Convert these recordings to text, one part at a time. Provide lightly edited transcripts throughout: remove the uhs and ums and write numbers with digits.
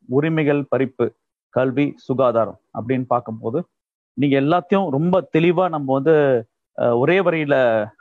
உரிமைகள் பறிப்பு, கல்வி, சுகாதாரம் அப்படின்னு பார்க்கும்போது நீங்க எல்லாத்தையும் ரொம்ப தெளிவா நம்ம வந்து ஒரே வரியில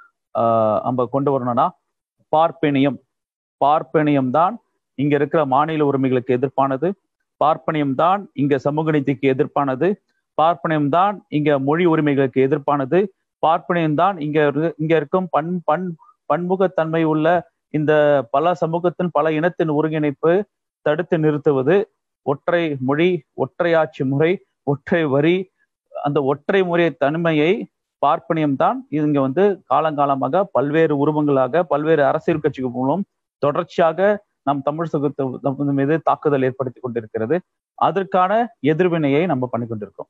நம்ம கொண்டு வரணும்னா பார்ப்பனியம். பார்ப்பனியம் தான் இங்க இருக்கிற மாநில உரிமைகளுக்கு எதிர்ப்பானது. பார்ப்பனியம் தான் இங்க சமூக நீதிக்கு எதிர்ப்பானது. பார்ப்பனியம் தான் இங்க மொழி உரிமைகளுக்கு எதிர்ப்பானது. பார்ப்பனியம் தான் இங்க இருக்கும் பன்முகத்தன்மை உள்ள இந்த பல சமூகத்தின் பல இனத்தின் ஒருங்கிணைப்பு தடுத்து நிறுத்துவது. ஒற்றை மொழி, ஒற்றையாட்சி முறை, ஒற்றை வரி, அந்த ஒற்றை முறை தன்மையை பார்ப்பனியம் தான் இங்க வந்து காலங்காலமாக பல்வேறு உருவங்களாக பல்வேறு அரசியல் கட்சிகள் மூலம் தொடர்ச்சியாக நம் தமிழ் சமூகத்தின் மீது தாக்குதல் ஏற்படுத்தி கொண்டிருக்கிறது. அதற்கான எதிர்வினையை நம்ம பண்ணி கொண்டிருக்கோம்.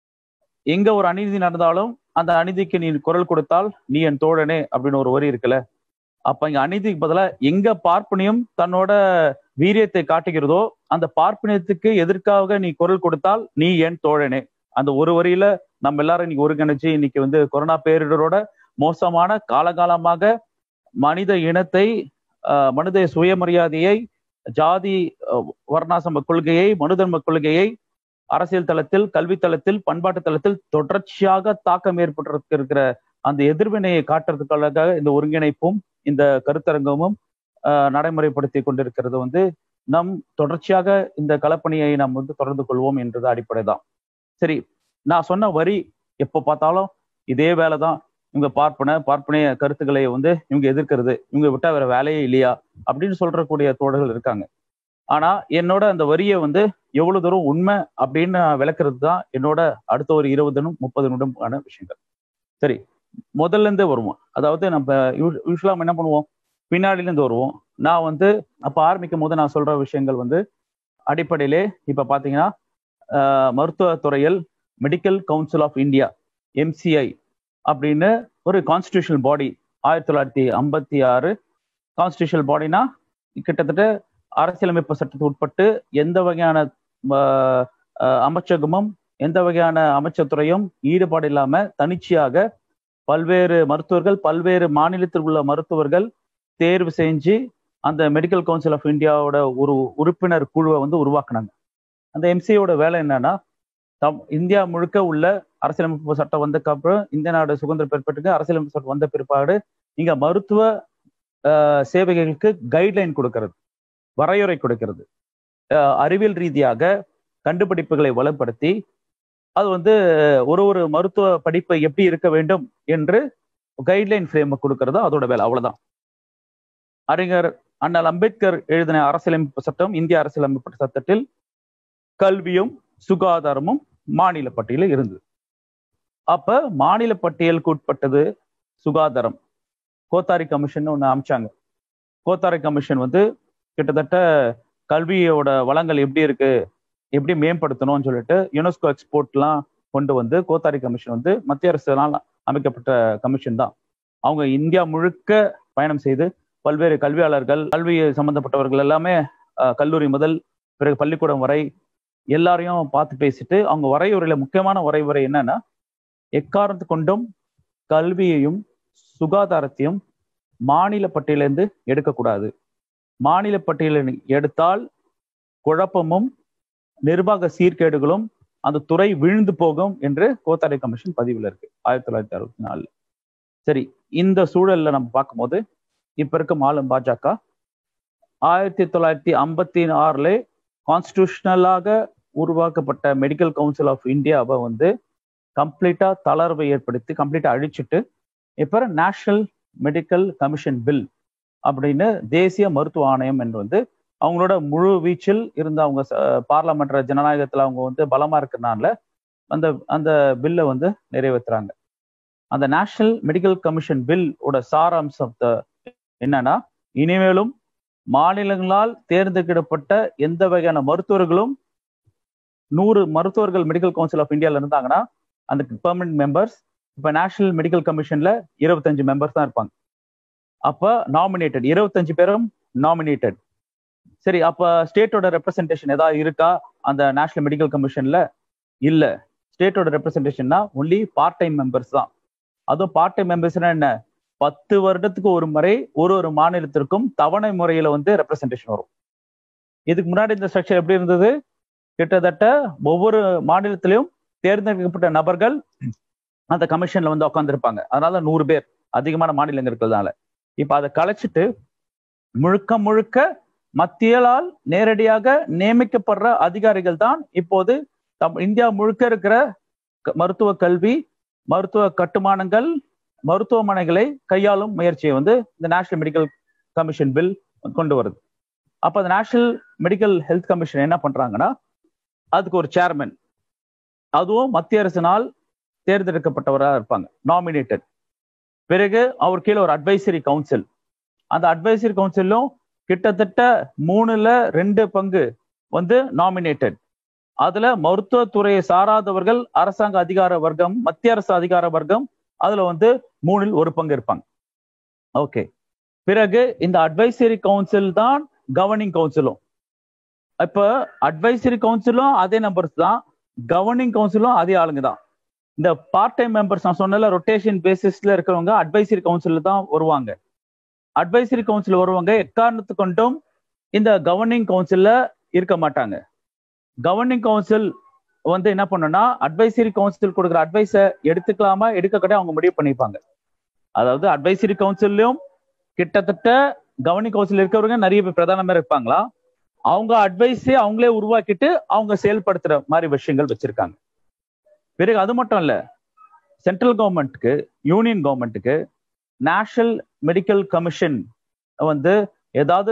எங்க ஒரு அநீதி நடந்தாலும் அந்த அநீதிக்கு நீ குரல் கொடுத்தால் நீ என் தோழனே அப்படின்னு ஒரு வரி இருக்குல்ல. அப்ப இங்க அநீதிக்கு பதிலா எங்க பார்ப்பனியம் தன்னோட வீரியத்தை காட்டுகிறதோ அந்த பார்ப்பனியத்துக்கு எதிர்க்காக நீ குரல் கொடுத்தால் நீ என் தோழனே. அந்த ஒரு வரியில நம்ம எல்லாரும் இன்னைக்கு ஒருங்கிணைச்சு இன்னைக்கு வந்து கொரோனா பேரிடரோட மோசமான காலகாலமாக மனித இனத்தை, மனித சுயமரியாதையை, ஜாதி வர்ணாசம கொள்கையை, மனுதர்ம கொள்கையை அரசியல் தளத்தில், கல்வி தளத்தில், பண்பாட்டு தளத்தில் தொடர்ச்சியாக தாக்கம் ஏற்பட்டிருக்கிற அந்த எதிர்வினையை காட்டுறதுக்காக இந்த ஒருங்கிணைப்பும் இந்த கருத்தரங்கமும் நடைமுறைப்படுத்தி கொண்டிருக்கிறது வந்து நம் தொடர்ச்சியாக இந்த களப்பணியை நாம் வந்து தொடர்ந்து கொள்வோம் என்றது அடிப்படை தான். சரி, நான் சொன்ன வரி எப்போ பார்த்தாலும் இதே வேலை தான். இவங்க பார்ப்பனைய கருத்துக்களை வந்து இவங்க எதிர்க்கிறது, இவங்க விட்டா வேற வேலையே இல்லையா அப்படின்னு சொல்றக்கூடிய தோழர்கள் இருக்காங்க. ஆனா என்னோட அந்த வரியை வந்து எவ்வளவு தூரம் உண்மை அப்படின்னு விளக்குறது தான் என்னோட அடுத்த ஒரு 20 நிமிடம் 30 நிமிடமான விஷயங்கள். சரி, முதல்ல இருந்தே வருவோம். அதாவது நம்ம யூஸ்வலா என்ன பண்ணுவோம், பின்னாடில இருந்து வருவோம். நான் வந்து அப்ப ஆரம்பிக்கும் போது நான் சொல்ற விஷயங்கள் வந்து அடிப்படையிலே இப்ப பாத்தீங்கன்னா மருத்துவத்துறையில் medical council of India MCI அப்படின்னு ஒரு கான்ஸ்டிடியூஷனல் பாடி 1956 கான்ஸ்டிடியூஷனல் பாடினா கிட்டத்தட்ட அரசியலமைப்பு சட்டத்துக்கு உட்பட்டு எந்த வகையான அமைச்சகமும் எந்த வகையான அமைச்சத்துறையும் ஈடுபாடு இல்லாம தனிச்சையாக பல்வேறு மருத்துவர்கள், பல்வேறு மாநிலத்தில் உள்ள மருத்துவர்கள் தேர்வு செஞ்சு அந்த மெடிக்கல் கவுன்சில் ஆஃப் இந்தியாவோட ஒரு உறுப்பினர் குழுவை வந்து உருவாக்குனாங்க. அந்த MCIயோட வேலை என்னன்னா, இந்தியா முழுக்க உள்ள அரசியலமைப்பு சட்டம் வந்ததுக்கு அப்புறம் இந்திய நாடு சுதந்திரம் பெறப்பட்டு அரசியலமைப்பு சட்டம் வந்த பிற்பாடு இங்க மருத்துவ சேவைகளுக்கு கைட்லைன் கொடுக்கிறது, வரையறை கொடுக்கிறது, அறிவியல் ரீதியாக கண்டுபிடிப்புகளை வலுப்படுத்தி அது வந்து ஒரு மருத்துவ படிப்பை எப்படி இருக்க வேண்டும் என்று கைட்லைன் ஃப்ரேம் கொடுக்கறது அதோட வேலை. அவ்வளவுதான். அறிஞர் அண்ணல் அம்பேத்கர் எழுதின அரசியலமைப்பு சட்டம், இந்திய அரசியலமைப்பு சட்டத்தில் கல்வியும் சுகாதாரமும் மாநில பட்டியலில் இருந்தது. அப்ப மாநில பட்டியலுக்கு உட்பட்டது சுகாதாரம். கோத்தாரி கமிஷன் ஒண்ணு அமைச்சாங்க. கோத்தாரி கமிஷன் வந்து கிட்டத்தட்ட கல்வியோட வளங்கள் எப்படி இருக்கு, எப்படி மேம்படுத்தணும்னு சொல்லிட்டு யுனெஸ்கோ எக்ஸ்போர்ட்லாம் கொண்டு வந்து கோத்தாரி கமிஷன் வந்து மத்திய அரசால் அமைக்கப்பட்ட கமிஷன் தான். அவங்க இந்தியா முழுக்க பயணம் செய்து பல்வேறு கல்வியாளர்கள், கல்வி சம்பந்தப்பட்டவர்கள் எல்லாமே கல்லூரி முதல் பிறகு பள்ளிக்கூடம் வரை எல்லாரையும் பார்த்து பேசிட்டு அவங்க வரையுறையில முக்கியமான வரைவுரை என்னன்னா, எக்காரணத்து கொண்டும் கல்வியையும் சுகாதாரத்தையும் மாநில பட்டியலிருந்து எடுக்கக்கூடாது. மாநில பட்டியலில் எடுத்தால் குழப்பமும் நிர்வாக சீர்கேடுகளும் அந்த துறை விழுந்து போகும் என்று கோத்தாரி கமிஷன் பதிவில் இருக்கு 1964. சரி, இந்த சூழல்ல நம்ம பார்க்கும்போது இப்ப இருக்கும் ஆளும் பாஜக 1956 கான்ஸ்டிடியூஷனலாக உருவாக்கப்பட்ட மெடிக்கல் கவுன்சில் ஆஃப் இந்தியாவை வந்து கம்ப்ளீட்டா தளர்வை ஏற்படுத்தி கம்ப்ளீட்டா அழிச்சிட்டு இப்ப நேஷனல் மெடிக்கல் கமிஷன் பில் அப்படின்னு தேசிய மருத்துவ ஆணையம் என்று வந்து அவங்களோட முழு வீச்சில் இருந்த அவங்க பார்லமெண்ட் ஜனநாயகத்துல அவங்க வந்து பலமா இருக்கிறனால அந்த அந்த பில்லை வந்து நிறைவேற்றுறாங்க. அந்த நேஷனல் மெடிக்கல் கமிஷன் பில் ஓட சாராம்சம் என்னன்னா, இனிமேலும் மாநிலங்களால் தேர்ந்தெடுக்கப்பட்ட எந்த வகையான மருத்துவர்களும் 100 மருத்துவர்கள் மெடிக்கல் கவுன்சில் ஆஃப் இந்தியால இருந்தாங்கன்னா அந்த பெர்மனன்ட் மெம்பர்ஸ் இப்ப நேஷனல் மெடிக்கல் கமிஷன்ல 25 மெம்பர்ஸ் தான் இருப்பாங்க. அப்ப நாமினேட்டட் 25 பேரும் நாமினேட்டட். சரி, அப்ப ஸ்டேட்டோட ரெப்ரசன்டேஷன் ஏதாவது இருக்கா அந்த நேஷனல் மெடிக்கல் கமிஷன்ல? இல்ல. ஸ்டேட்டோட ரெப்ரசன்டேஷன்னா ஒன்லி பார்ட் டைம் மெம்பர்ஸ் தான். அதுவும் பார்ட் டைம் மெம்பர்ஸ்னா என்ன, 10 வருடத்துக்கு ஒரு முறை ஒரு மாநிலத்திற்கும் தவணை முறையில வந்து ரெப்ரசன்டேஷன் வரும். இதுக்கு முன்னாடி இந்த ஸ்ட்ரக்சர் எப்படி இருந்தது? கிட்டத்தட்ட ஒவ்வொரு மாநிலத்திலையும் தேர்ந்தெடுக்கப்பட்ட நபர்கள் அந்த கமிஷன்ல வந்து உட்காந்துருப்பாங்க. அதனால 100 பேர் அதிகமான மாநிலங்கள் இருக்கிறதுனால. இப்ப அதை கலைச்சிட்டு முழுக்க முழுக்க மத்தியலால் நேரடியாக நியமிக்கப்படுற அதிகாரிகள் தான் இப்போது இந்தியா முழுக்க இருக்கிற மருத்துவ கல்வி, மருத்துவ கட்டுமானங்கள், மருத்துவமனைகளை கையாளும் முயற்சியை வந்து இந்த நேஷனல் மெடிக்கல் கமிஷன் பில் கொண்டு வருது. அப்ப அந்த நேஷனல் மெடிக்கல் ஹெல்த் கமிஷன் என்ன பண்றாங்கன்னா, அதுக்கு ஒரு சேர்மன், அதுவும் மத்திய அரசினால் தேர்ந்தெடுக்கப்பட்டவராக இருப்பாங்க, நாமினேட்டட். பிறகு அவர் கீழே ஒரு அட்வைசரி கவுன்சில். அந்த அட்வைசரி கவுன்சிலும் கிட்டத்தட்ட 3/2 பங்கு வந்து நாமினேட்டட். அதுல மருத்துவத்துறையை சாராதவர்கள் அரசாங்க அதிகார வர்க்கம், மத்திய அரசு அதிகார வர்க்கம், அதுல வந்து 3/1 பங்கு இருப்பாங்க. ஓகே. பிறகு இந்த அட்வைசரி கவுன்சில் தான் கவர்னிங் கவுன்சிலும். இப்ப அட்வைசரி கவுன்சிலும் அதே நம்பர்ஸ் தான், கவர்னிங் கவுன்சிலும் அதே ஆளுங்க தான். இந்த பார்ட் டைம் மெம்பர்ஸ் நான் சொன்னல, ரொட்டேஷன் பேசிஸ்ல இருக்கிறவங்க அட்வைசரி கவுன்சில் தான் வருவாங்க. அட்வைசரி கவுன்சில் வருவாங்க, எக்காரணத்து கொண்டும் இந்த கவர்னிங் கவுன்சில்ல இருக்க மாட்டாங்க. கவர்னிங் கவுன்சில் வந்து என்ன பண்ணுன்னா, அட்வைசரி கவுன்சில் கொடுக்குற அட்வைஸை எடுத்துக்கலாமா எடுக்க அவங்க முடிவு பண்ணிப்பாங்க. அதாவது அட்வைசரி கவுன்சிலும் கிட்டத்தட்ட கவர்னிங் கவுன்சில் இருக்கிறவங்க நிறைய பேர் பிரதானமா இருப்பாங்களா, அவங்க அட்வைஸே அவங்களே உருவாக்கிட்டு அவங்க செயல்படுத்துற மாதிரி விஷயங்கள் வச்சிருக்காங்க. பிறகு அது மட்டும் இல்ல, சென்ட்ரல் கவர்மெண்ட்டுக்கு, யூனியன் கவர்மெண்ட்டுக்கு நேஷனல் மெடிக்கல் கமிஷன் வந்து ஏதாவது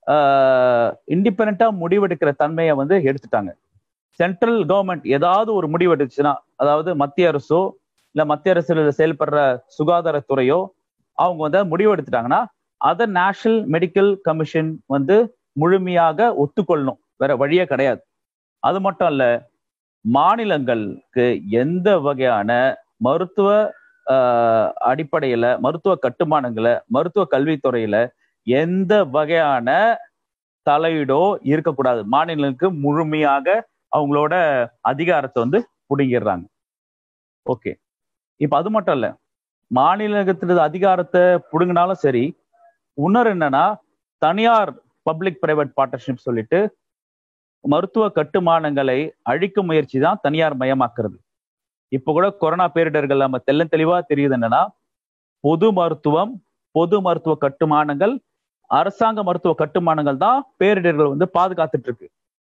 இண்டிபெண்டா முடிவெடுக்கிற தன்மையை வந்து எடுத்துட்டாங்க. சென்ட்ரல் கவர்மெண்ட் ஏதாவது ஒரு முடிவு எடுத்துச்சுன்னா, அதாவது மத்திய அரசோ இல்ல மத்திய அரசு செயல்படுற சுகாதாரத்துறையோ அவங்க வந்து முடிவு எடுத்துட்டாங்கன்னா, அதை நேஷனல் மெடிக்கல் கமிஷன் வந்து முழுமையாக ஒத்துக்கொள்ளணும், வேற வழியே கிடையாது. அது மட்டும் இல்ல, மாநிலங்களுக்கு எந்த வகையான மருத்துவ அடிப்படையில, மருத்துவ கட்டுமானங்களை, மருத்துவ கல்வித்துறையில எந்த வகையான தலையீடோ இருக்கக்கூடாது. மாநிலங்களுக்கு முழுமையாக அவங்களோட அதிகாரத்தை வந்து புடுங்கிடுறாங்க. ஓகே. இப்ப அது மட்டும் இல்ல, மாநிலத்தில அதிகாரத்தை புடுங்கினாலும் சரி, இன்னொரு என்னன்னா, தனியார் பப்ளிக் பிரைவேட் பார்ட்னர்ஷிப் சொல்லிட்டு மருத்துவ கட்டுமானங்களை அழிக்கும் முயற்சி தான் தனியார் மயமாக்குறது. இப்ப கூட கொரோனா பேரிடர்கள் நம்ம தெளிவா தெரியுது என்னன்னா, பொது மருத்துவம், பொது மருத்துவ கட்டுமானங்கள், அரசாங்க மருத்துவ கட்டுமானங்கள் தான் பேரிடர்கள் வந்து பாதுகாத்துட்டு இருக்கு.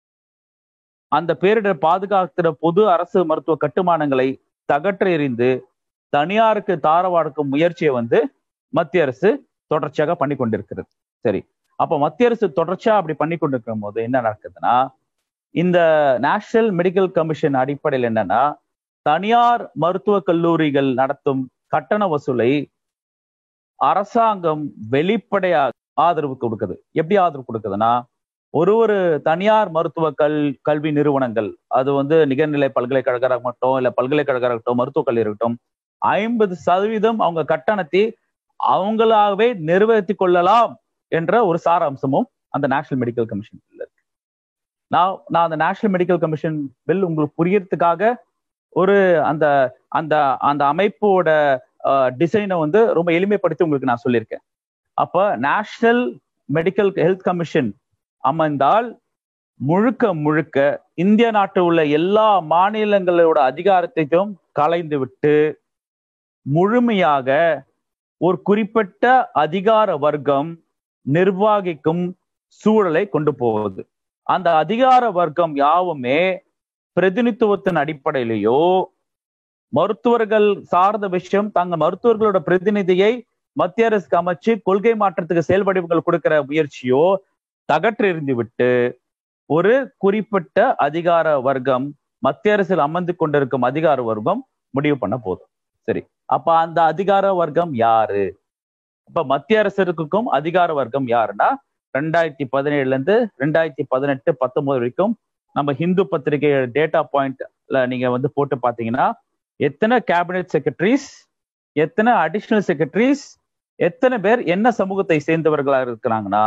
அந்த பேரிடர் பாதுகாக்கிற பொது அரசு மருத்துவ கட்டுமானங்களை தகற்ற எறிந்து தனியாருக்கு தாரவாடுக்கும் முயற்சியை வந்து மத்திய அரசு தொடர்ச்சியாக பண்ணி கொண்டிருக்கிறது. சரி, அப்ப மத்திய அரசு தொடர்ச்சியா அப்படி பண்ணி கொண்டிருக்கும் போது என்ன நடக்குதுன்னா, இந்த நேஷனல் மெடிக்கல் கமிஷன் அடிப்படையில் என்னன்னா, தனியார் மருத்துவ கல்லூரிகள் நடத்தும் கட்டண வசூலை அரசாங்கம் வெளிப்படையாக ஆதரவு கொடுக்குது. எப்படி ஆதரவு கொடுக்குதுன்னா, ஒரு தனியார் மருத்துவ கல்வி நிறுவனங்கள், அது வந்து நிகர்நிலை பல்கலைக்கழகமாகட்டும் இல்ல பல்கலைக்கழகமாகட்டும் மருத்துவக் கல்வி இருக்கட்டும், 50% அவங்க கட்டணத்தை அவங்களாகவே நிறைவேற்றி கொள்ளலாம் என்ற ஒரு சாராம்சமும் அந்த நேஷனல் மெடிக்கல் கமிஷன் பில் இருக்கு. நான் அந்த நேஷனல் மெடிக்கல் கமிஷன் பில் உங்களுக்கு புரியறதுக்காக ஒரு அந்த அந்த அந்த அமைப்போட டிசைனை வந்து ரொம்ப எளிமைப்படுத்தி உங்களுக்கு நான் சொல்லியிருக்கேன். அப்ப நேஷனல் மெடிக்கல் ஹெல்த் கமிஷன் அமைந்தால் முழுக்க முழுக்க இந்திய நாட்டில் உள்ள எல்லா மாநிலங்களோட அதிகாரத்தையும் கலைந்து விட்டு முழுமையாக ஒரு குறிப்பிட்ட அதிகார வர்க்கம் நிர்வாகிக்கும் சூழலை கொண்டு போவது. அந்த அதிகார வர்க்கம் யாவுமே பிரதிநிதித்துவத்தின் அடிப்படையிலேயோ, மருத்துவர்கள் சார்ந்த விஷயம் தங்க மருத்துவர்களோட பிரதிநிதியை மத்திய அரசுக்கு அமைச்சு கொள்கை மாற்றத்துக்கு செயல்வடிவுகள் கொடுக்கிற முயற்சியோ தகற்றெறிந்து விட்டு ஒரு குறிப்பிட்ட அதிகார வர்க்கம், மத்திய அரசில் அமர்ந்து கொண்டிருக்கும் அதிகார வர்க்கம் முடிவு பண்ண போதும். சரி, அப்ப அந்த அதிகார வர்க்கம் யாரு? அப்ப மத்திய அரசுக்கும் அதிகார வர்க்கம் யாருன்னா, 2017 இருந்து 2018, 19 வரைக்கும் நம்ம ஹிந்து பத்திரிகை டேட்டா பாயிண்ட்ல நீங்க வந்து போட்டு பாத்தீங்கன்னா, எத்தனை கேபினெட் செக்ரட்டரிஸ், எத்தனை அடிஷனல் செக்ரட்டரிஸ், எத்தனை பேர் என்ன சமூகத்தை சேர்ந்தவர்களா இருக்கிறாங்கன்னா,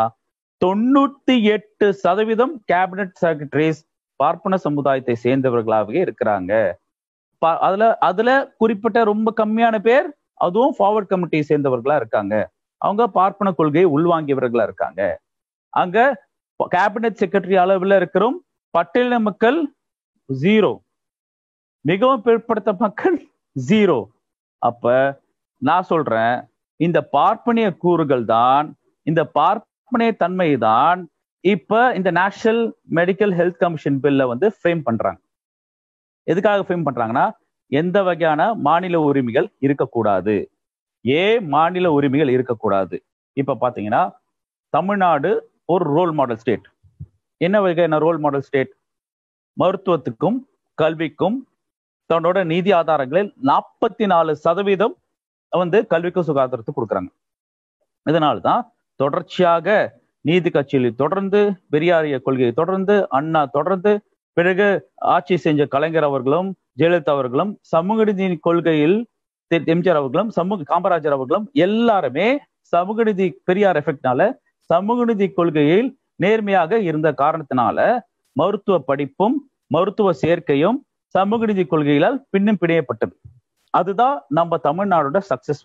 98% கேபினெட் செக்ரட்டரிஸ் பார்ப்பன சமுதாயத்தை சேர்ந்தவர்களாகவே இருக்கிறாங்க. அதுல குறிப்பிட்ட ரொம்ப கம்மியான பேர் அதுவும் ஃபார்வர்ட் கமிட்டியை சேர்ந்தவர்களா இருக்காங்க. அவங்க பார்ப்பன கொள்கையை உள்வாங்கியவர்களா இருக்காங்க. அங்க கேபினெட் செக்ரட்டரி அளவில் இருக்கிறோம் பட்டியலின மக்கள் 0, மிகவும் பிற்படுத்த மக்கள் 0. அப்ப நான் சொல்றேன், இந்த பார்ப்பனிய கூறுகள் தான், இந்த பார்ப்பனிய தன்மை தான் இப்ப இந்த நேஷனல் மெடிக்கல் ஹெல்த் கமிஷன் பில்ல வந்து ஃப்ரேம் பண்றாங்க. எதுக்காக ஃப்ரேம் பண்றாங்கன்னா, எந்த வகையான மாநில உரிமைகள் இருக்கக்கூடாது, மாநில உரிமைகள் இருக்கக்கூடாது. இப்ப பாத்தீங்கன்னா தமிழ்நாடு ஒரு ரோல் மாடல் ஸ்டேட். என்ன வகையான ரோல் மாடல் ஸ்டேட்? மருத்துவத்துக்கும் கல்விக்கும் தன்னோட நிதி ஆதாரங்களில் 44% வந்து கல்விக்கும் சுகாதாரத்துக்கு கொடுக்குறாங்க. இதனால்தான் தொடர்ச்சியாக நீதி கட்சியில் தொடர்ந்து, பெரியாரிய கொள்கையை தொடர்ந்து, அண்ணா தொடர்ந்து, பிறகு ஆட்சி செஞ்ச கலைஞர் அவர்களும் ஜெயலலிதா அவர்களும், சமூக நீதி கொள்கையில் எம்ஜிஆர் அவர்களும், காமராஜர் அவர்களும் எல்லாருமே சமூக நீதி பெரியார் எஃபெக்ட்னால சமூக நீதி கொள்கையில் நேர்மையாக இருந்த காரணத்தினால மருத்துவ படிப்பும் மருத்துவ சேர்க்கையும் சமூக நீதி கொள்கைகளால் பின்னும் பிணையப்பட்டது. அதுதான் நம்ம தமிழ்நாடோட சக்சஸ்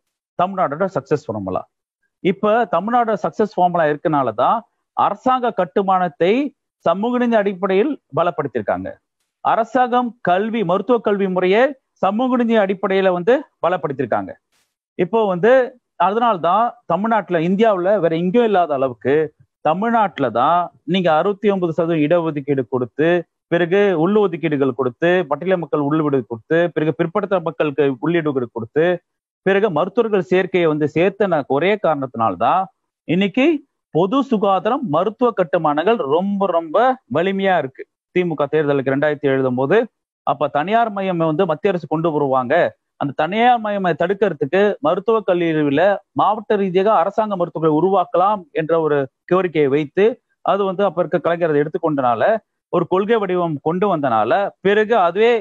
ஃபார்முலா. இப்ப தமிழ்நாடு சக்சஸ் ஃபார்முலா இருக்கனாலதான் அரசாங்க கட்டுமானத்தை சமூக நீதி அடிப்படையில் பலப்படுத்தியிருக்காங்க. அரசாங்கம் மருத்துவ கல்வி முறையை சமூக நீதி அடிப்படையில வந்து பலப்படுத்தியிருக்காங்க. இப்போ வந்து அதனால்தான் தமிழ்நாட்டுல, இந்தியாவுல வேற எங்கேயும் இல்லாத அளவுக்கு தமிழ்நாட்டுல தான் நீங்க 69% இடஒதுக்கீடு கொடுத்து, பிறகு உள்ளொதுக்கீடுகள் கொடுத்து, பட்டியல மக்கள் உள்ளீடு கொடுத்து, பிறகு பிற்படுத்த மக்களுக்கு உள்ளீடுகள் கொடுத்து, பிறகு மருத்துவர்கள் சேர்க்கையை வந்து சேர்த்த ஒரே காரணத்தினால்தான் இன்னைக்கு பொது சுகாதாரம் மருத்துவ கட்டுமானங்கள் ரொம்ப ரொம்ப வலிமையா இருக்கு. திமுக தேர்தலுக்கு 2007 எழுதும் போது அப்ப தனியார் மையம் வந்து மத்திய அரசு கொண்டு வருவாங்க, அந்த தனியார் மையம் தடுக்கிறதுக்கு மருத்துவக் கல்லூரியில மாவட்ட ரீதியாக அரசாங்க மருத்துவர்களை உருவாக்கலாம் என்ற ஒரு கோரிக்கையை வைத்து, அது வந்து அப்ப இருக்க கலைஞர் எடுத்துக்கொண்டனால, ஒரு கொள்கை வடிவம் கொண்டு வந்தனால, பிறகு அதுவே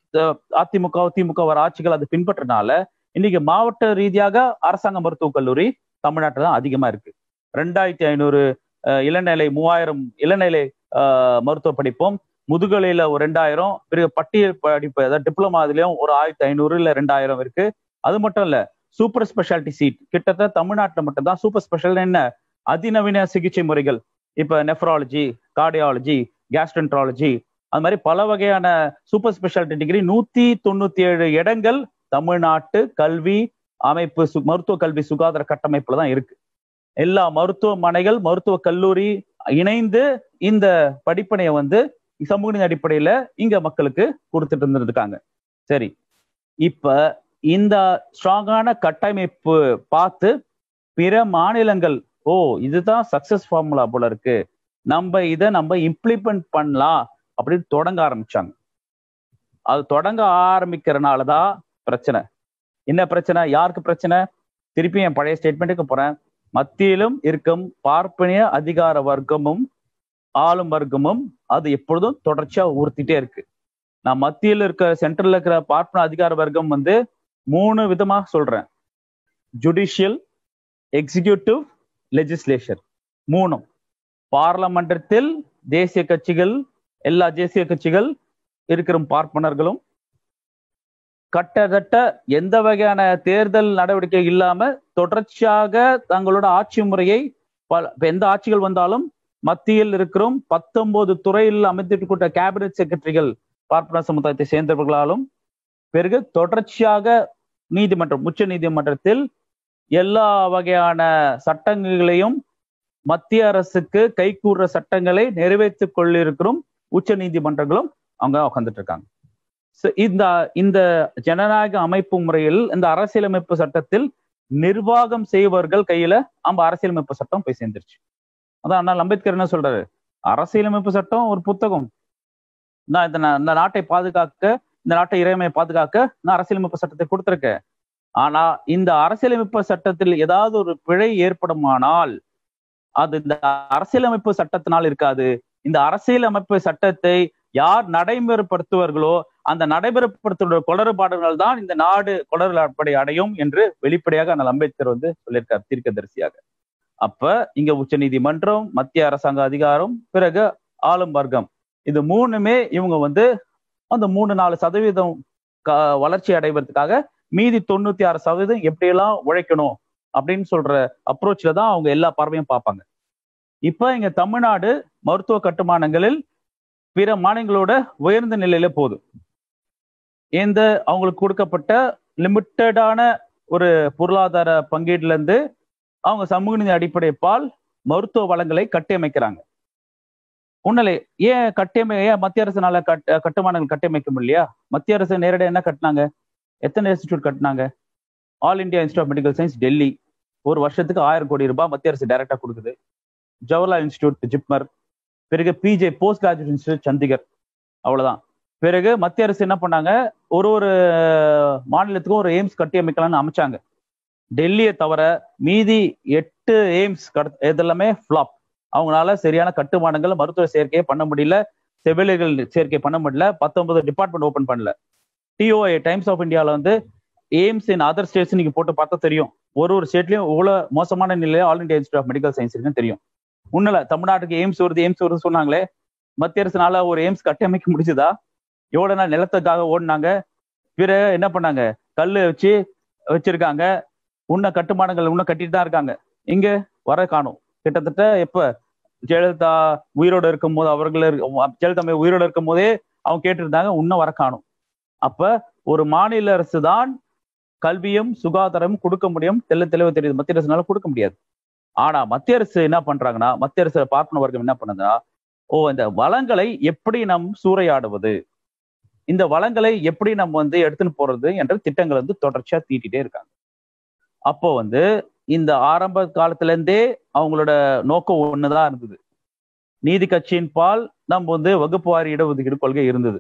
திமுக வர ஆட்சிகள் அதை பின்பற்றனால இன்னைக்கு மாவட்ட ரீதியாக அரசாங்க மருத்துவக் கல்லூரி தமிழ்நாட்டில் தான் அதிகமா இருக்கு. 2500 இளநிலை, 3000 இளநிலை மருத்துவ படிப்பும், முதுகலையில ஒரு 2000, பிறகு பட்டியல் படிப்பு அதாவது டிப்ளமா அதுலயும் ஒரு 1500 இல்ல 2000 இருக்கு. அது மட்டும் இல்ல, சூப்பர் ஸ்பெஷாலிட்டி சீட் கிட்டத்தட்ட தமிழ்நாட்டில் மட்டும்தான். சூப்பர் ஸ்பெஷல் என்ன? அதிநவீன சிகிச்சை முறைகள், இப்ப நெஃப்ராலஜி, கார்டியாலஜி, கேஸ்ட்ரென்ட்ராலஜி, அது மாதிரி பல வகையான சூப்பர் ஸ்பெஷாலிட்டி டிகிரி 197 இடங்கள் தமிழ்நாட்டு கல்வி அமைப்பு, மருத்துவ கல்வி சுகாதார கட்டமைப்புல தான் இருக்கு. எல்லா மருத்துவமனைகள், மருத்துவ கல்லூரி இணைந்து இந்த படிப்பினையை வந்து சமூக நீதி அடிப்படையில இங்க மக்களுக்கு கொடுத்துட்டு இருந்திருக்காங்க. சரி, இப்ப இந்த ஸ்ட்ராங்கான கட்டமைப்பு பார்த்து பிற மாநிலங்கள், இதுதான் சக்சஸ் ஃபார்முலா போல இருக்கு, நம்ம இம்ப்ளிமெண்ட் பண்ணலாம் அப்படின்னு தொடங்க ஆரம்பிச்சாங்க. அது தொடங்க ஆரம்பிக்கிறனாலதான் பிரச்சனை. என்ன பிரச்சனை? யாருக்கு பிரச்சனை? திருப்பி என் பழைய ஸ்டேட்மெண்ட்டுக்கு போறேன். மத்தியிலும் இருக்கும் பார்ப்பனிய அதிகார வர்க்கமும் ஆளும் வர்க்கமும் அது எப்பொழுதும் தொடர்ச்சியா உறுத்திட்டே இருக்கு. நான் மத்தியில் இருக்கிற, சென்ட்ரல்ல இருக்கிற பார்ப்பன அதிகார வர்க்கம் வந்து 3 விதமா சொல்றேன்: ஜுடிஷியல், எக்ஸிகியூட்டிவ், லெஜிஸ்லேச்சர். 3 பார்லமெண்டத்தில் தேசிய கட்சிகள், எல்லா தேசிய கட்சிகள் இருக்கிற பார்ப்பனர்களும் கட்டத்தட்ட எந்த வகையான தேர்தல் நடவடிக்கை இல்லாம தொடர்ச்சியாக தங்களோட ஆட்சி முறையை எந்த ஆட்சிகள் வந்தாலும் மத்தியில் இருக்கிறோம் 19 துறையில் அமைத்திருக்கிற கேபினட் செக்ரட்டரிகள் பார்ப்பன சமுதாயத்தை சேர்ந்தவர்களாலும், பிறகு தொடர்ச்சியாக நீதிமன்றம், உச்ச நீதிமன்றத்தில் எல்லா வகையான சட்டங்களையும் மத்திய அரசுக்கு கைகூடுற சட்டங்களை நிறைவேற்றிக் கொள்ளிருக்கிறோம் உச்ச நீதிமன்றங்களும் அவங்க உட்கார்ந்துட்டு இருக்காங்க. இந்த ஜனநாயக அமைப்பு முறையில், இந்த அரசியலமைப்பு சட்டத்தில் நிர்வாகம் செய்வர்கள் கையில அரசியலமைப்பு சட்டம் போய் சேர்ந்துருச்சு. அதான் அண்ணா அம்பேத்கர் என்ன சொல்றாரு? அரசியலமைப்பு சட்டம் ஒரு புத்தகம், நான் இந்த நாட்டை பாதுகாக்க, இந்த நாட்டை இறைமையை பாதுகாக்க நான் அரசியலமைப்பு சட்டத்தை கொடுத்திருக்கேன். ஆனா இந்த அரசியலமைப்பு சட்டத்தில் ஏதாவது ஒரு பிழை ஏற்படுமானால் அது இந்த அரசியலமைப்பு சட்டத்தினால் இருக்காது. இந்த அரசியலமைப்பு சட்டத்தை யார் நடைமுறைப்படுத்துவார்களோ அந்த நடைமுறைப்படுத்துகிற குளறுபாடுகள் தான் இந்த நாடு குளறுபடை அடையும் என்று வெளிப்படையாக அண்ணல் அம்பேத்கர் வந்து சொல்லியிருக்கார், தீர்க்கதரிசியாக. அப்ப இங்க உச்ச நீதிமன்றம், மத்திய அரசாங்க அதிகாரம், பிறகு ஆளும் வர்க்கம், இது 3மே இவங்க வந்து அந்த 3-4% வளர்ச்சி அடைவதற்காக மீதி 96% எப்படியெல்லாம் உழைக்கணும் அப்படின்னு சொல்ற அப்ரோச்ல தான் அவங்க எல்லா பார்வையும் பார்ப்பாங்க. இப்ப இங்க தமிழ்நாடு மருத்துவ கட்டுமானங்களில் பிற மாநிலங்களோட உயர்ந்த நிலையில போகுது. இந்த அவங்களுக்கு கொடுக்கப்பட்ட லிமிட்டடான ஒரு பொருளாதார பங்கீடுல இருந்து அவங்க சமூக நீதி அடிப்படை பால் மருத்துவ வளங்களை கட்டியமைக்கிறாங்க. உன்னலே ஏன் மத்திய அரசுனால கட்டுமானங்கள் கட்டியமைக்க முடியலையா? மத்திய அரசு நேரடியாக என்ன கட்டினாங்க? எத்தனை இன்ஸ்டிடியூட் கட்டினாங்க? All India institute of medical science Delhi ஒரு வருஷத்துக்கு 1000 கோடி ரூபாய் மத்திய அரசு டைரக்டா கொடுக்குது. ஜவஹர்லால் இன்ஸ்டிடியூட் ஜிப்மர், பிறகு PG post graduate institute Chandigarh, அவ்வளவுதான். பிறகு மத்திய அரசு என்ன பண்ணாங்க, ஒரு மாநிலத்துக்கும் ஒரு எய்ம்ஸ் கட்டி அமைக்கலாம்னு அமைச்சாங்க. டெல்லியை தவிர மீதி 8 எய்ம்ஸ் இதெல்லாமே ஃபிளாப். அவங்களால சரியான கட்டுமானங்கள் மருத்துவ சேர்க்கையை பண்ண முடியல, செவிலியர்கள் சேர்க்கை பண்ண முடியல, 19 டிபார்ட்மெண்ட் ஓபன் பண்ணல. டிஓஐ டைம்ஸ் ஆஃப் இந்தியாவில் வந்து எய்ம்ஸ் இன் அதர் ஸ்டேட்ஸ் நீங்க போட்டு பார்த்தா தெரியும், ஒரு ஸ்டேட்லயும் இவ்வளவு மோசமான நிலையில all India institute of medical science இருக்குன்னு தெரியும். உன்னல தமிழ்நாட்டுக்கு எய்ம்ஸ் வருது சொன்னாங்களே, மத்திய அரசுனால ஒரு எய்ம்ஸ் கட்டமைக்க முடிச்சுதா? எவ்வளவு நாள் நிலத்துக்காக ஓடினாங்க. பிறகு என்ன பண்ணாங்க, கல்லு வச்சிருக்காங்க, கட்டுமானங்கள் கட்டிட்டு தான் இருக்காங்க. இங்க வர காணும். கிட்டத்தட்ட எப்ப ஜெயலலிதா உயிரோடு இருக்கும் போது ஜெயலலிதா உயிரோடு இருக்கும் போதே அவங்க கேட்டிருந்தாங்க, வர காணும். அப்ப ஒரு மாநில அரசு தான் கல்வியும் சுகாதாரமும் கொடுக்க முடியும், தெளிவு தெரியுது. மத்திய அரசுனால கொடுக்க முடியாது. ஆனா மத்திய அரசு என்ன பண்றாங்கன்னா, மத்திய அரசு பார்ப்பன வர்க்கம் என்ன பண்ணுதுன்னா, இந்த வளங்களை எப்படி நம் சூறையாடுவது, இந்த வளங்களை எப்படி நம்ம எடுத்துன்னு போறது என்ற திட்டங்கள் தொடர்ச்சியா தீட்டிட்டே இருக்காங்க. அப்போ இந்த ஆரம்ப காலத்துல இருந்தே அவங்களோட நோக்கம் ஒண்ணுதான் இருந்தது. நீதி கட்சியின் பால் நம்ம வகுப்பு வாரி இடஒதுக்கீடு கொள்கை இருந்தது.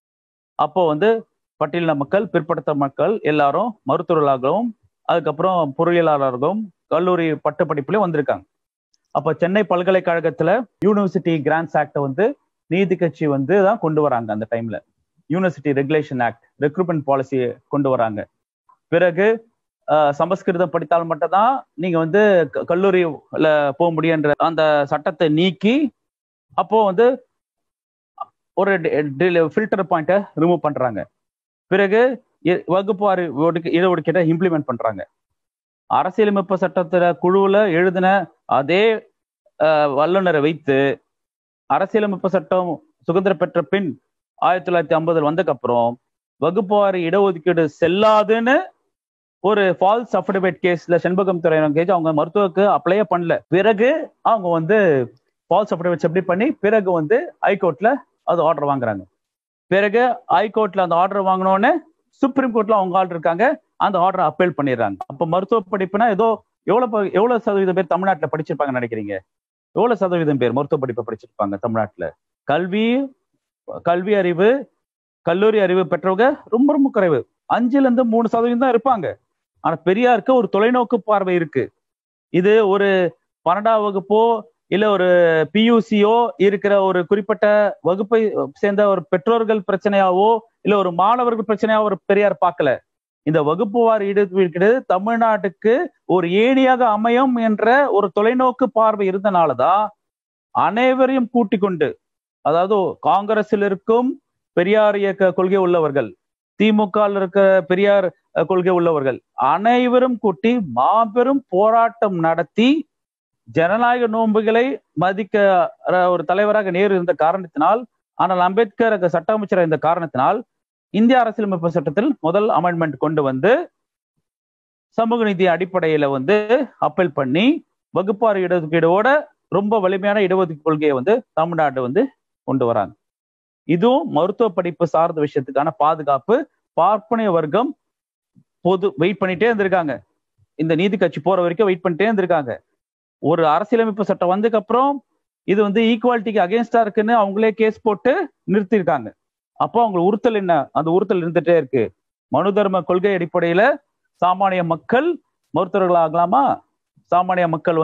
அப்போ பட்டியலின மக்கள், பிற்படுத்த மக்கள் எல்லாரும் மருத்துவர்களாகவும் அதுக்கப்புறம் பொறியியலாளர்களும் கல்லூரி பட்ட படிப்புலயும் வந்திருக்காங்க. அப்ப சென்னை பல்கலைக்கழகத்துல யூனிவர்சிட்டி கிராண்ட்ஸ் ஆக்ட நீதி கட்சி தான் கொண்டு வராங்க. அந்த டைம்ல யூனிவர்சிட்டி ரெகுலேஷன் ஆக்ட், ரெக்ரூட்மெண்ட் பாலிசியை கொண்டு வராங்க. பிறகு சமஸ்கிருதம் படித்தால் மட்டும்தான் நீங்க கல்லூரியில போக முடியுன்ற அந்த சட்டத்தை நீக்கி அப்போ ஒரு ஃபில்டர் பாயிண்ட ரிமூவ் பண்றாங்க. பிறகு வகுப்பாறு இடஒதுக்கீட்டை இம்ப்ளிமெண்ட் பண்றாங்க. அரசியலமைப்பு சட்டத்துல குழுவுல எழுதின அதே வல்லுநரை வைத்து அரசியலமைப்பு சட்டம் சுதந்திரம் பெற்ற பின் 1950 வந்ததுக்கு அப்புறம் வகுப்பாறு இடஒதுக்கீடு செல்லாதுன்னு ஒரு ஃபால்ஸ் அஃபிடவிட் கேஸ்ல செண்பகம் துறை கேஸ் அவங்க மருத்துவருக்கு அப்ளையே பண்ணல. பிறகு அவங்க ஃபால்ஸ் அஃபிடவிட் எப்படி பண்ணி பிறகு ஹைகோர்ட்ல அது ஆர்டர் வாங்குறாங்க. பிறகு ஹைகோர்ட்ல அந்த ஆர்டர் வாங்கினோன்னு சுப்ரீம் கோர்ட்ல அவங்க ஆர்டர் இருக்காங்க, அந்த ஆர்டர் அப்பீல் பண்ணிடுறாங்க. அப்ப மருத்துவ படிப்புனா எவ்வளவு சதவீதம் பேர் தமிழ்நாட்டுல படிச்சிருப்பாங்கன்னு நினைக்கிறீங்க? எவ்வளவு சதவீதம் பேர் மருத்துவ படிப்பை படிச்சிருப்பாங்க தமிழ்நாட்டுல? கல்வி அறிவு, கல்லூரி அறிவு பெற்றவங்க ரொம்ப ரொம்ப குறைவு, 5-3% தான் இருப்பாங்க. ஆனா பெரியாருக்கு ஒரு தொலைநோக்கு பார்வை இருக்கு. இது ஒரு 12ஆம் வகுப்போ இல்ல ஒரு பியூசியோ இருக்கிற ஒரு குறிப்பிட்ட வகுப்பை சேர்ந்த ஒரு பெற்றோர்கள் பிரச்சனையாவோ இல்ல ஒரு மாணவர்கள் பிரச்சனையாவோ ஒரு பெரியார் பார்க்கல. இந்த வகுப்பு வாரி இடஒதுக்கீடு தமிழ்நாட்டுக்கு ஒரு ஏணியாக அமையும் என்ற ஒரு தொலைநோக்கு பார்வை இருந்தனாலதான் அனைவரையும் கூட்டிக் கொண்டு, அதாவது காங்கிரஸில் இருக்கும் பெரியார் இயக்க கொள்கை உள்ளவர்கள், திமுக இருக்கிற பெரியார் கொள்கை உள்ளவர்கள் அனைவரும் கூட்டி மாபெரும் போராட்டம் நடத்தி ஜனநாயக நோன்புகளை மதிக்க ஒரு தலைவராக நேரு இருந்த காரணத்தினால், ஆனால் அம்பேத்கர் சட்ட அமைச்சர் இருந்த காரணத்தினால் இந்திய அரசியலமைப்பு சட்டத்தில் முதல் அமெண்ட்மெண்ட் கொண்டு சமூக நீதி அடிப்படையில அப்பீல் பண்ணி வகுப்பாறு இடஒதுக்கீடோட ரொம்ப வலிமையான இடஒதுக்கீடு கொள்கையை தமிழ்நாடு கொண்டு வராங்க. இதுவும் மருத்துவ படிப்பு சார்ந்த விஷயத்துக்கான பாதுகாப்பு பார்ப்பனிய வர்க்கம் வெயிட் பண்ணிட்டே இருந்திருக்காங்க. இந்த நீதி கட்சி போற வரைக்கும் வெயிட் பண்ணிட்டே இருந்திருக்காங்க. ஒரு அரசியலமைப்பு சட்டம் வந்ததுக்கு அப்புறம் இது ஈக்குவாலிட்டிக்கு அகேன்ஸ்டா இருக்குன்னு அவங்களே கேஸ் போட்டு நிறுத்திருக்காங்க. அப்போ அவங்க உறுத்தல் என்ன? அந்த உறுத்தல் இருந்துட்டே இருக்கு. மனு தர்ம கொள்கை அடிப்படையில சாமானிய மக்கள் மருத்துவர்கள் ஆகலாமா? சாமானிய மக்கள்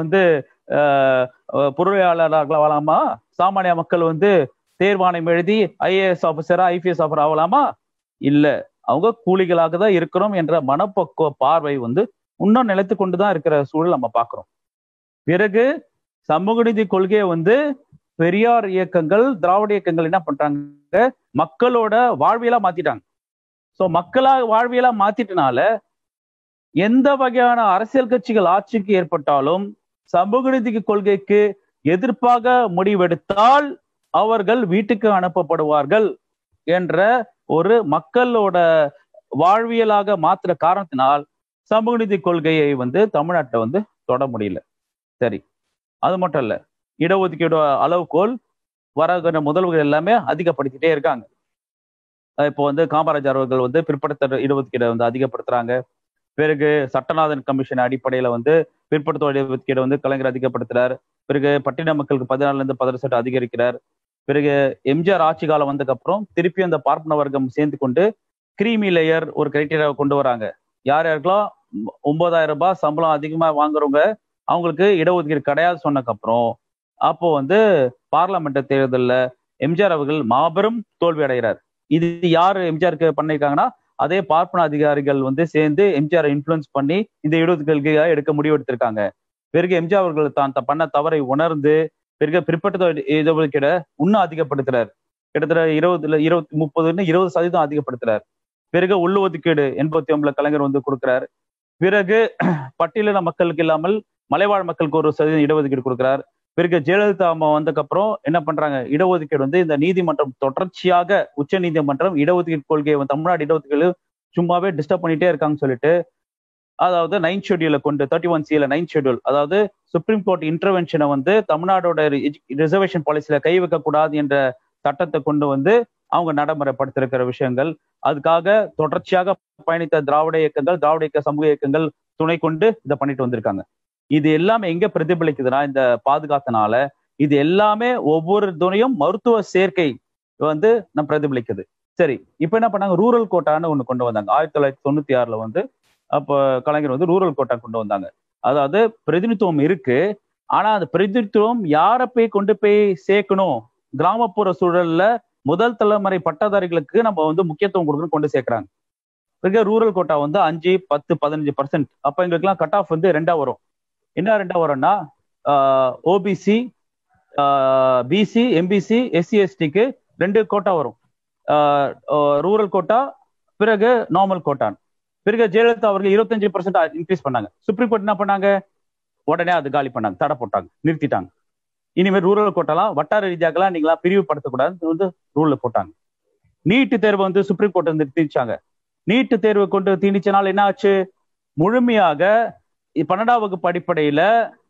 பொருளாளர்களாகலாமா? சாமானிய மக்கள் தேர்வாணையம் எழுதி ஐஏஎஸ் ஆபீசரா ஐபிஎஸ் ஆபீசர் ஆகலாமா? இல்ல, அவங்க கூலிகளாக தான் இருக்கிறோம் என்ற மனப்பக்குவ பார்வை இன்னும் நிலைத்து கொண்டுதான் இருக்கிற சூழல் நம்ம பாக்குறோம். பிறகு சமூக நீதி கொள்கையை பெரியார் இயக்கங்கள், திராவிட இயக்கங்கள் என்ன பண்றாங்க, மக்களோட வாழ்வியலா மாத்திட்டாங்க. சோ மக்களா வாழ்வியலா மாத்திட்டனால எந்த வகையான அரசியல் கட்சிகள் ஆட்சிக்கு ஏற்பட்டாலும் சமூக நீதி கொள்கைக்கு எதிர்ப்பாக முடிவெடுத்தால் அவர்கள் வீட்டுக்கு அனுப்பப்படுவார்கள் என்ற ஒரு மக்களோட வாழ்வியலாக மாத்திர காரணத்தினால் சமூக நீதி கொள்கையை தமிழ்நாட்டில் தொட முடியல. சரி, அது மட்டும் இல்ல, இடஒதுக்கீடு அளவுகோல் வர முதல்வர்கள் எல்லாமே அதிகப்படுத்திட்டே இருக்காங்க. இப்போ காமராஜர் அவர்கள் பிற்படுத்த இடஒதுக்கீடை அதிகப்படுத்துறாங்க. பிறகு சட்டநாதன் கமிஷன் அடிப்படையில பிற்படுத்த இடஒதுக்கீடை கலைஞர் அதிகப்படுத்துறார். பிறகு பட்டின மக்களுக்கு 14% அதிகரிக்கிறார். பிறகு எம்ஜிஆர் ஆட்சி காலம் வந்ததுக்கு அப்புறம் திருப்பி அந்த பார்ப்பன வர்க்கம் சேர்ந்து கொண்டு கிரீமி லேயர் ஒரு கிரைட்டீரியாவை கொண்டு வராங்க. யார் யாருக்கெல்லாம் 9,000 ரூபாய் சம்பளம் அதிகமா வாங்குறவங்க அவங்களுக்கு இடஒதுக்கீடு கிடையாது சொன்னதுக்கு அப்புறம் அப்போ பார்லமெண்ட் தேர்தலில் எம்ஜிஆர் அவர்கள் மாபெரும் தோல்வி அடைகிறார். இது யாரு எம்ஜிஆருக்கு பண்ணிருக்காங்கன்னா அதே பார்ப்பன அதிகாரிகள் சேர்ந்து எம்ஜிஆர் இன்ஃபுளுன்ஸ் பண்ணி இந்த இடஒதுக்கீடு எடுக்க முடிவெடுத்திருக்காங்க. பிறகு எம்ஜிஆர் அவர்கள் தான் பண்ண தவறை உணர்ந்து பிறகு பிற்பட்ட இடஒதுக்கீடை இன்னும் அதிகப்படுத்துறாரு. கிட்டத்தட்ட 20% அதிகப்படுத்துறாரு. பிறகு உள்ளுஒதுக்கீடு 89 கலைஞர் கொடுக்கிறார். பிறகு பட்டியலின மக்களுக்கு இல்லாமல் மலைவாழ் மக்களுக்கு 1% இடஒதுக்கீடு கொடுக்கிறார். பிறகு ஜெயலலிதா அம்மா வந்ததுக்கு அப்புறம் என்ன பண்றாங்க, இடஒதுக்கீடு இந்த நீதிமன்றம் தொடர்ச்சியாக உச்ச நீதிமன்றம் இடஒதுக்கீடு கொள்கையை தமிழ்நாடு இடஒதுக்கீடு சும்மாவே டிஸ்டர்ப் பண்ணிட்டே இருக்காங்கன்னு சொல்லிட்டு, அதாவது 9th ஷெட்யூல கொண்டு 31C 9th ஷெட்யூல், அதாவது சுப்ரீம் கோர்ட் இன்டர்வென்ஷனை தமிழ்நாடோட ரிசர்வேஷன் பாலிசியில கை வைக்க கூடாது என்ற சட்டத்தை கொண்டு அவங்க நடைமுறைப்படுத்திருக்கிற விஷயங்கள். அதுக்காக தொடர்ச்சியாக பயணித்த திராவிட இயக்கங்கள், திராவிட இயக்க சமூக இயக்கங்கள் துணை கொண்டு இதை பண்ணிட்டு வந்திருக்காங்க. இது எல்லாமே எங்க பிரதிபலிக்குதுன்னா இந்த பாதுகாத்தனால இது எல்லாமே ஒவ்வொரு துணையும் மருத்துவ சேர்க்கை நம்ம பிரதிபலிக்குது. சரி, இப்ப என்ன பண்ணாங்க, ரூரல் கோட்டான்னு ஒண்ணு கொண்டு வந்தாங்க. 1996 அப்ப கலைஞர் ரூரல் கோட்டா கொண்டு வந்தாங்க. அதாவது பிரதிநிதித்துவம் இருக்கு, ஆனா அந்த பிரதிநிதித்துவம் யாரை போய் கொண்டு போய் சேர்க்கணும், கிராமப்புற சூழல்ல முதல் தலைமுறை பட்டதாரிகளுக்கு நம்ம முக்கியத்துவம் கொடுக்கணும் கொண்டு சேர்க்கிறாங்க. பிறகு ரூரல் கோட்டா 5, 10, 15%. அப்ப எங்களுக்குலாம் கட் ஆஃப் 2ஆ வரும். என்ன 2ஆ வரும்னா ஓபிசி, பிசி, எம்பிசி, எஸ்சி, எஸ்டிக்கு 2 கோட்டா வரும். ரூரல் கோட்டா, பிறகு நார்மல் கோட்டான். பிறகு ஜெயலலிதா அவர்கள் 25% இன்க்ரீஸ் பண்ணாங்க. சுப்ரீம் கோர்ட் என்ன பண்ணாங்க, உடனே அது காலி பண்ணாங்க, தடை போட்டாங்க, நிறுத்திட்டாங்க. இனிமேல் ரூரல் கோட்டாலாம் வட்டார ரீதியாகலாம் நீங்களா பிரிவுபடுத்தக்கூடாது ரூல்ல போட்டாங்க. நீட்டு தேர்வு சுப்ரீம் கோர்ட் நிறுத்திச்சாங்க. நீட்டு தேர்வு கொண்டு திணிச்சனால என்ன ஆச்சு, முழுமையாக 12ஆம் வகுப்பு அடிப்படையில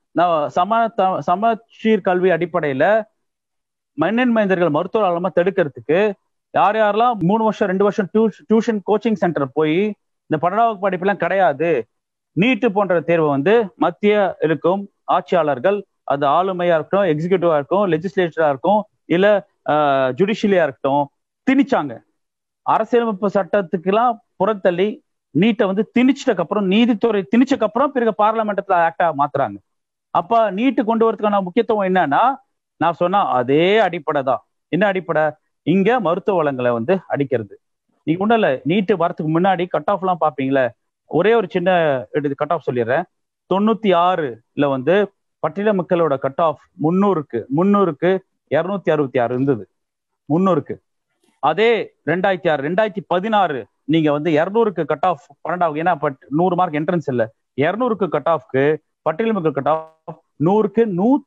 சமச்சீர் கல்வி அடிப்படையில மன்னன் மைந்தர்கள் மருத்துவ ஆலமா தடுக்கிறதுக்கு யார் யாரெல்லாம் 3 வருஷம் 2 வருஷம் டியூஷன் கோச்சிங் சென்டர் போய் இந்த 12ஆம் வகுப்பு படிப்பெல்லாம் கிடையாது, நீட்டு போன்ற தேர்வு மத்திய இருக்கும் ஆட்சியாளர்கள், அது ஆளுமையா இருக்கட்டும், எக்ஸிகியூட்டிவா இருக்கும், லெஜிஸ்லேட்டரா இருக்கும், இல்ல ஜுடிஷியலியா இருக்கட்டும், திணிச்சாங்க. அரசியலமைப்பு சட்டத்துக்கெல்லாம் புறத்தள்ளி நீட்டை திணிச்சதுக்கு அப்புறம், நீதித்துறை திணிச்சதுக்கு அப்புறம் பிறகு பார்லமெண்ட்ல ஆக்டா மாத்துறாங்க. அப்ப நீட்டு கொண்டு வரதுக்கான முக்கியத்துவம் என்னன்னா, நான் சொன்னா அதே அடிப்படை தான். என்ன அடிப்படை, இங்க மருத்துவ வளங்களை அடிக்கிறது. நீங்க ஒண்ணும் இல்ல, நீட்டு வரதுக்கு முன்னாடி கட் ஆஃப் எல்லாம் பாப்பீங்களே, ஒரே ஒரு சின்ன கட் ஆஃப் சொல்லிடுறேன். 96ல பட்டியல மக்களோட கட் ஆஃப் 300க்கு 266 இருந்தது. 300க்கு. அதே 2006 2016 நீங்க 200க்கு கட் ஆஃப் 12ஆவது, ஏன்னா 100 மார்க் என்ட்ரன்ஸ் இல்ல, 200க்கு கட் ஆஃப்க்கு பட்டியல் மக்கள் கட் ஆஃப் 100க்கு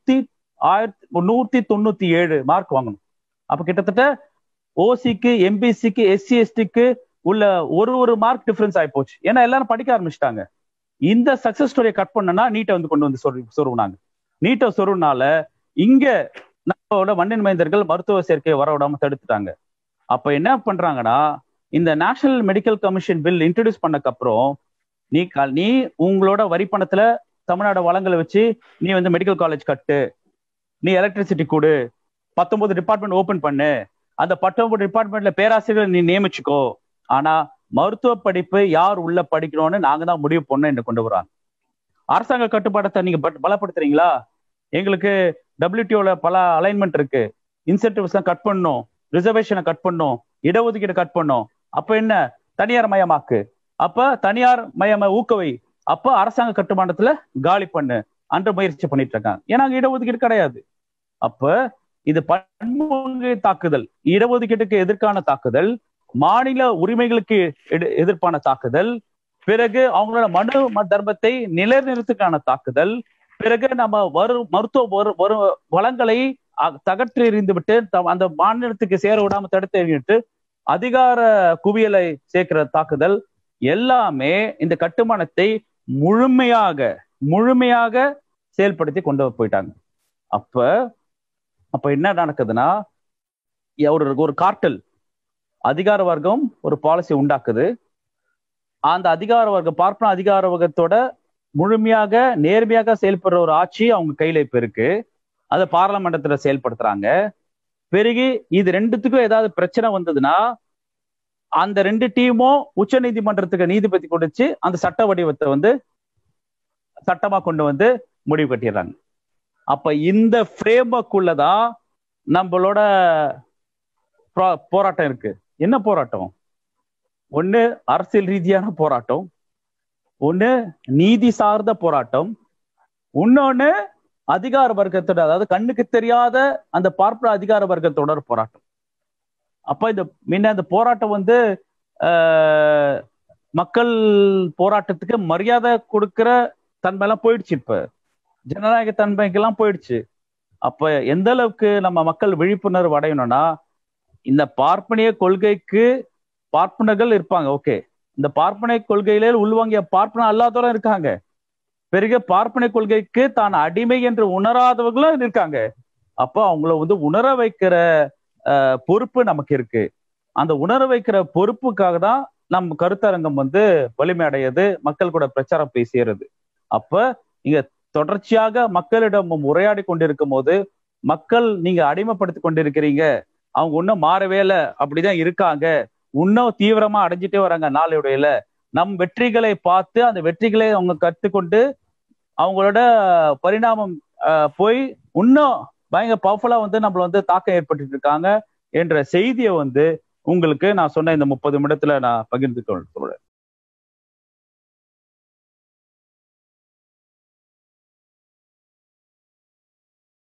197 மார்க் வாங்கணும். அப்ப கிட்டத்தட்ட ஓசிக்கு, எம்பிசிக்கு, எஸ்சி, எஸ்டிக்கு உள்ள ஒரு மார்க் டிஃபரன்ஸ் ஆகி போச்சு. ஏன்னா எல்லாரும் படிக்க ஆரம்பிச்சிட்டாங்க. இந்த சக்சஸ் ஸ்டோரியை கட் பண்ணனா நீட்டை கொண்டு சொருவினாங்க. நீட்டை சொருவினால இங்க நம்மளோட மண்ணின் மைந்தர்கள் மருத்துவ சேர்க்கையை வர விடாம தடுத்துட்டாங்க. அப்ப என்ன பண்றாங்கன்னா, இந்த national medical commission bill introduce பண்ணக்கு அப்புறம் நீ உங்களோட வரி பணத்துல தமிழ்நாடு வளங்களை வச்சு நீ மெடிக்கல் காலேஜ் கட்டு, நீ எலக்ட்ரிசிட்டி கொடு, 19 டிபார்ட்மெண்ட் ஓபன் பண்ணு, அந்த 19 டிபார்ட்மெண்ட்ல பேராசிரியர்கள் நீ நியமிச்சுக்கோ, ஆனா மருத்துவ படிப்பு யார் உள்ள படிக்கணும்னு நாங்க தான் முடிவு பண்ணோம் என்று கொண்டு வராங்க. அரசாங்க கட்டுப்பாட்டத்தை நீங்க பலப்படுத்துறீங்களா? எங்களுக்கு WTOல பல அலைன்மெண்ட் இருக்கு, இன்சென்டிவ்ஸ் கட் பண்ணும், ரிசர்வேஷனை கட் பண்ணும், இடஒதுக்கீடு கட் பண்ணும். அப்ப என்ன, தனியார் மயமாக்கு, அப்ப தனியார் மயம ஊக்குவை, அப்ப அரசாங்க கட்டுமானத்துல காலி பண்ணு அன்ற முயற்சி பண்ணிட்டு இருக்காங்க. ஏன்னா அங்க இடஒதுக்கீடு கிடையாது. அப்ப இது பன்முக தாக்குதல், இடஒதுக்கீட்டுக்கு எதிர்க்கான தாக்குதல், மாநில உரிமைகளுக்கு எதிர்ப்பான தாக்குதல், பிறகு அவங்களோட மனு தர்மத்தை நிலைநிறுத்துக்கான தாக்குதல், பிறகு நம்ம மருத்துவ வளங்களை தகற்றி எறிந்து விட்டு அந்த மாநிலத்துக்கு சேர விடாம தடுத்து எறிஞ்சிட்டு அதிகார குவியலை சேர்க்கிற தாக்குதல் எல்லாமே இந்த கட்டுமானத்தை முழுமையாக செயல்படுத்தி கொண்டு போயிட்டாங்க. அப்ப என்ன நடக்குதுன்னா, ஒரு கார்ட்டல் அதிகார வர்க்கம் ஒரு பாலிசி உண்டாக்குது. அந்த அதிகார வர்க்கம் பார்ப்பன அதிகார வர்க்கத்தோட முழுமையாக நேர்மையாக செயல்படுற ஒரு ஆட்சி அவங்க கையில இப்ப இருக்கு. அதை பாராளுமன்றத்துல செயல்படுத்துறாங்க. பிறகு இது ரெண்டுத்துக்கும் ஏதாவது பிரச்சனை வந்ததுன்னா அந்த ரெண்டு டீமும் உச்ச நீதிமன்றத்துக்கு நீதிபதி கொடுத்து அந்த சட்ட வடிவத்தை சட்டமா கொண்டு வந்து முடிவு கட்டிடுறாங்க. அப்ப இந்த ஃப்ரேம்வொர்க்குள்ளதான் நம்மளோட போராட்டம் இருக்கு. என்ன போராட்டம்? ஒண்ணு அரசியல் ரீதியான போராட்டம், ஒண்ணு நீதி சார்ந்த போராட்டம், இன்னொன்னு அதிகார வர்க்கத்தோட, அதாவது கண்ணுக்கு தெரியாத அந்த பார்ப்பன அதிகார வர்க்கத்தோட போராட்டம். அப்ப இந்த போராட்டம் மக்கள் போராட்டத்துக்கு மரியாதை கொடுக்கிற தன்மையெல்லாம் போயிடுச்சு. இப்ப ஜனநாயக தன்மைக்கெல்லாம் போயிடுச்சு. அப்ப எந்த அளவுக்கு நம்ம மக்கள் விழிப்புணர்வு அடையணும்னா, இந்த பார்ப்பனிய கொள்கைக்கு பார்ப்பனர்கள் இருப்பாங்க, ஓகே. இந்த பார்ப்பனை கொள்கையில உள்வாங்கிய பார்ப்பன அல்லாதவரும் இருக்காங்க. பிறகு பார்ப்பனை கொள்கைக்கு தான் அடிமை என்று உணராதவர்களும் இருக்காங்க. அப்ப அவங்கள உணர வைக்கிற பொறுப்பு நமக்கு இருக்கு. அந்த உணர வைக்கிற பொறுப்புக்காக தான் நம்ம கருத்தரங்கம் வலிமை அடையுது, மக்கள் கூட பிரச்சாரம் பேசியது. அப்ப இங்க தொடர்ச்சியாக மக்களிடம் உரையாடி கொண்டிருக்கும் போது மக்கள் நீங்க அடிமைப்படுத்தி கொண்டிருக்கிறீங்க, அவங்க இன்னும் மாறவே இல்லை, அப்படிதான் இருக்காங்க, இன்னும் தீவிரமா அடைஞ்சிட்டே வராங்க, நாளையுடையில நம் வெற்றிகளை பார்த்து அந்த வெற்றிகளை அவங்க கற்றுக்கொண்டு அவங்களோட பரிணாமம் போய் இன்னும் பயங்கர பவர்ஃபுல்லா நம்மள தாக்கம் ஏற்பட்டு இருக்காங்க என்ற செய்தியை உங்களுக்கு நான் சொன்ன இந்த 30 நிமிடத்துல நான் பகிர்ந்து கொள்றேன்.